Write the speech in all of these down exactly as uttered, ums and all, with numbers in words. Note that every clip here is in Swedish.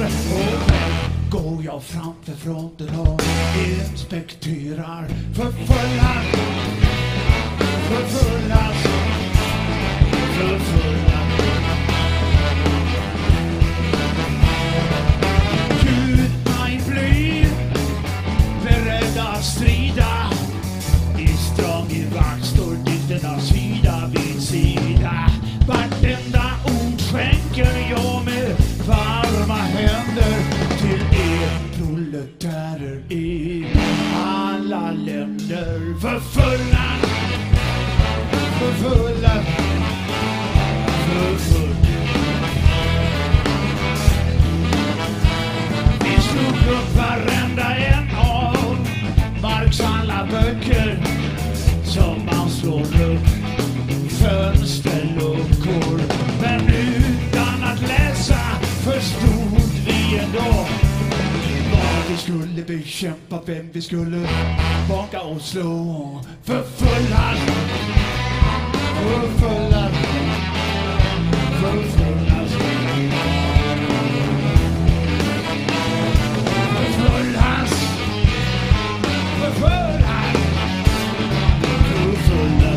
Och går jag framför fronten och inspekterar för fulla, för fulla, för fulla. Gjutna i bly, beredda att strida. I strong i vakt står dikterna sida vid sida. Vartenda ord skänker jag med varma händer till er proletärer i alla länder. För fulla, för fulla, för fulla. Vi slog upp varenda en av Marx alla böcker som man slår upp fönsterluckor. Men utan att läsa förstod vi ändå vad vi skulle bekämpa, vem vi skulle baka och slå. För fulla, för fulla, för fulla, för fulla, för fulla, för fulla.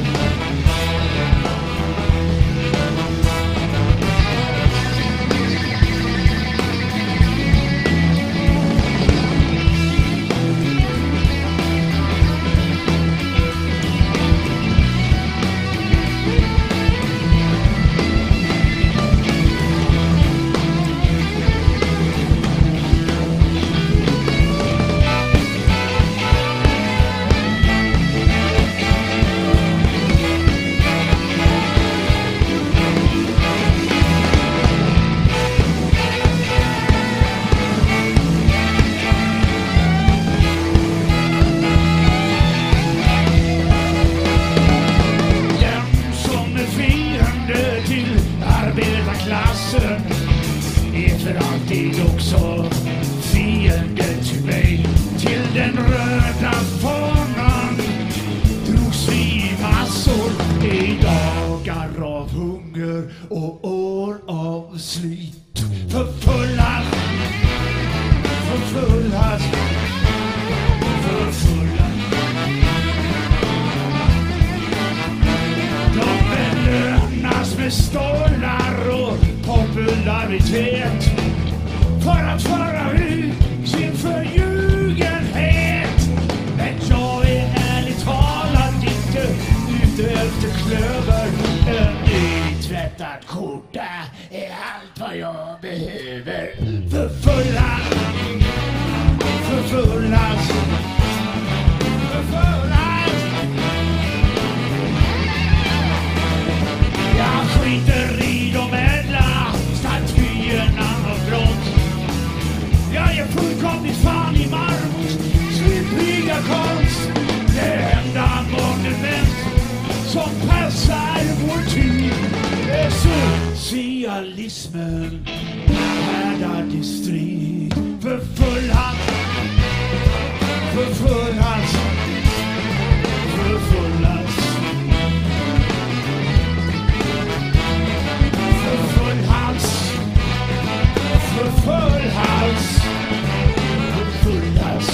Arbetarklassen är för alltid också fiende till mig. Till den röda fanan drogs vi i massor i dagar av hunger och år av slit. För fulla, för fulla, för fulla. De belönas med stålar och popularitet för att föra ut sin förljugenhet. Men jag är ärligt talat inte ute efter klöver. En nytvättad skjorta är allt vad jag behöver. För fulla, för fulla, för fulla. Jag skiter i de ädla statyerna av brott. Jag är fullkomligt fan i marmors slippriga konst. Det enda monument som passar vår tid är socialismen härdad i strid. För fulla, för fulla, för fulla. För full hals, för full hals, för full hals.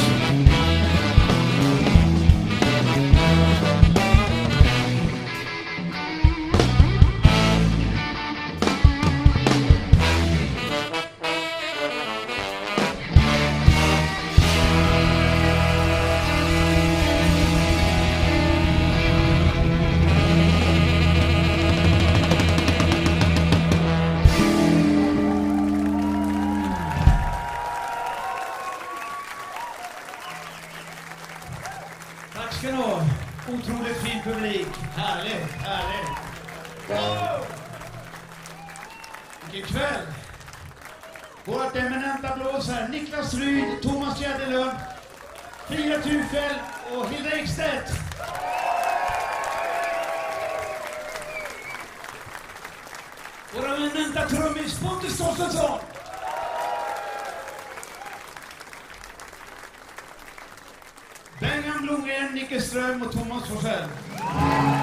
Tack ska ni ha. Otroligt fin publik. Härligt, härligt. Wow! Vilken kväll. Vårt eminenta blåsare Niklas Ryd, Thomas Jäderlund, Frida Tufel och Hilda Ekstedt. Våra eminenta trummis Pontus Torstensson. Bengan Blomgren, Nicke Ström och Thomas Forsell.